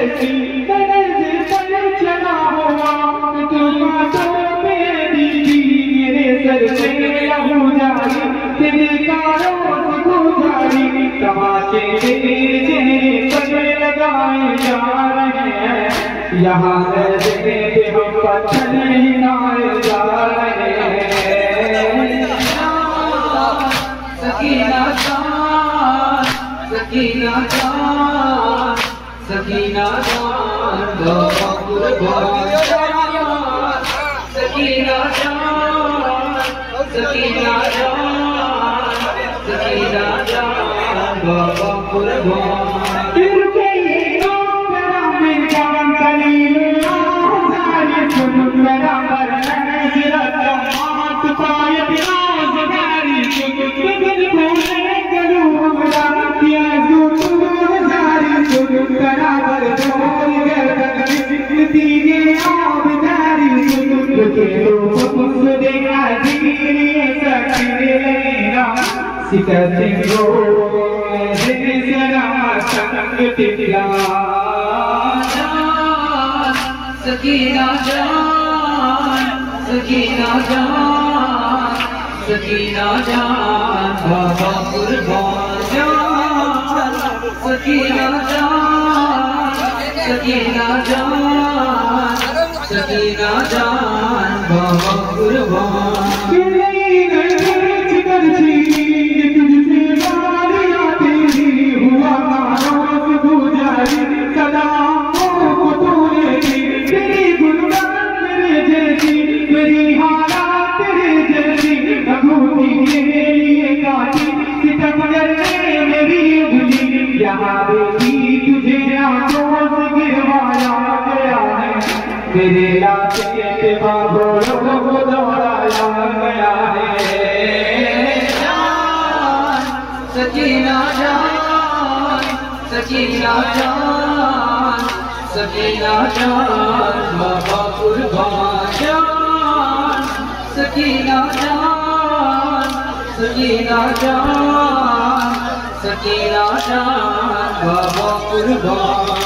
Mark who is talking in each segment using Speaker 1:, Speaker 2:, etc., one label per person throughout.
Speaker 1: जैसी नजर पर चला हुआ तुम तो मेरी मेरे सर पे लहू जारी तेरे कारों को जारी तमाचे तेरे चेहरे पर लगाए जा रहे हैं यहाँ नजरे पे हम पत्थर हिलाए जा रहे हैं।
Speaker 2: सकीना जान सकीना जान सकीना जान बाबा कुर्बान जान सकीना जान सकीना जान सकीना जान बाबा कुर्बान सकीना जान सकीना जान सकीना जान बाबा कुर्बान जान सकीना जान सकीना जान सकीना जान बाबा कुर्बान
Speaker 1: तेरे लाके के बाबों को दौड़ाया गया है।
Speaker 2: सकीना जान सकीना जान सकीना जान बाबा कुर्बान जान सकीना जान सकीना जान सकीना जान बाबा कुर्बान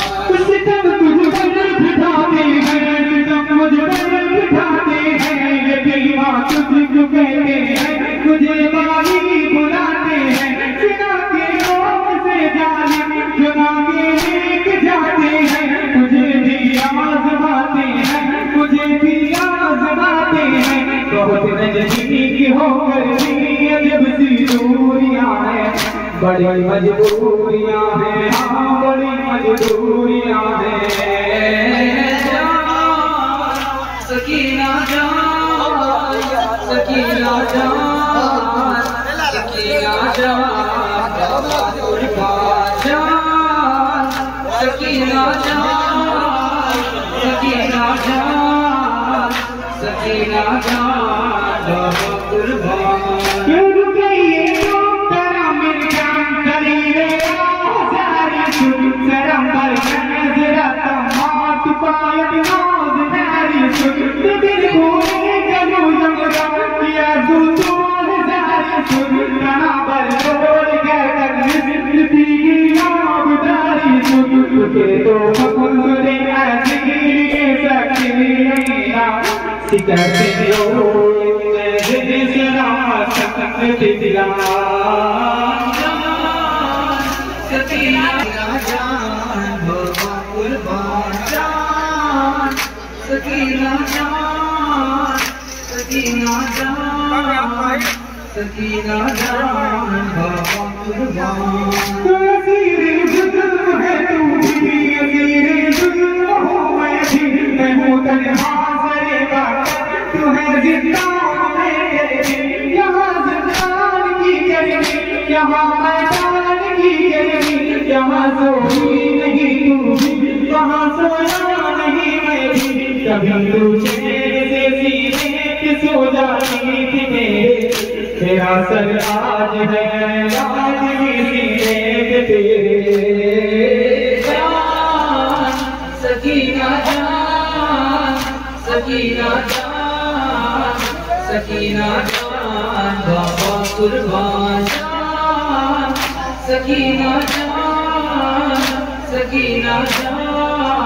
Speaker 1: मुझे बागी बुलाते हैं सिना के लोग से जाने चुना के लेके जाते हैं मुझे भी आज़माते हैं मुझे भी आज़माते हैं बहुत नज़दीक होकर भी अजब सी दूरियां हैं बड़ी मजबूरियां हैं हाँ बड़ी मजबूरियां हैं।
Speaker 2: सकीना जान सकीना जान सकीना जान बाबा कुर्बान जान सकीना जान सकीना जान सकीना जान बाबा कुर्बान सकीना जान सकीना जान सकीना जान बाबा कुर्बान
Speaker 1: तेरे जुल्म है तू भी तेरे जुल्म हो मैं भी मैं हूँ तन्हा ज़रेगा तू है जिंदा मैं यहाँ ज़िंदान की गर्मी यहाँ मैदान की गर्मी यहाँ सोई नहीं तू भी वहाँ सोया नहीं मैं भी कभी तू चेहरे से सीने पे सो जाती थी मेरे तेरा सर आज है आज भी सीने पे तेरे
Speaker 2: जान सकीना जान सकीना जान सकीना जान बाबा कुर्बान जान सकीना जान सकीना जान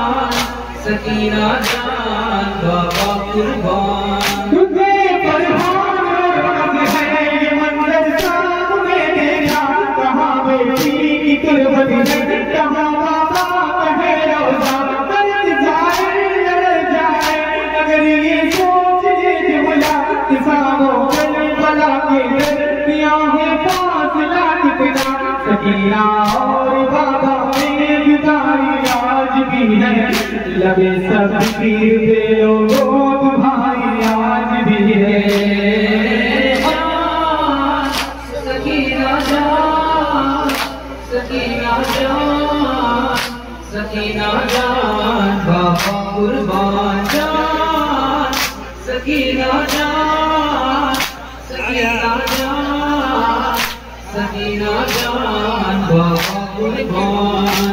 Speaker 2: सकीना जान बाबा कुर्बान।
Speaker 1: तुझे परवान है ये मंजर सामने देखा, कहाँ बेटी की कुर्बत है, कहाँ बाबा कहे रोजा, दर्द जाए लड़ जाए अगर ये सोच ये जुमला, किसानों बला के दर्दियाँ हैं फासला कितना, सकीना और बाबा में जुदाई आज भी है, लबे सब पीर पे लोग भाई आज भी है।
Speaker 2: सकीना जान, सकीना जान, सकीना जान बाबा कुर्बान जान, सकीना जान, सकीना जान, सकीना जान बाबा कुर्बान।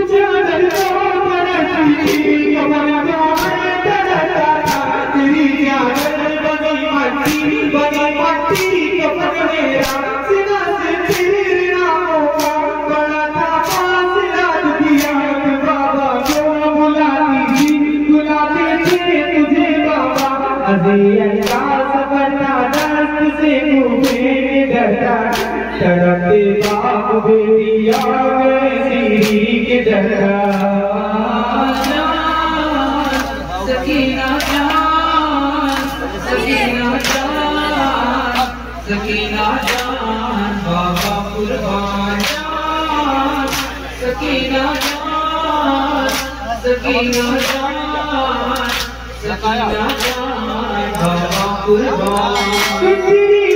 Speaker 1: तड़पते बाप बेटी आ गए के डरा,
Speaker 2: सकीना जान, सकीना जान, सकीना जान बाबा कुर्बान जान, सकीना जान, सकीना जान, सकीना जान बाबा कुर्बान।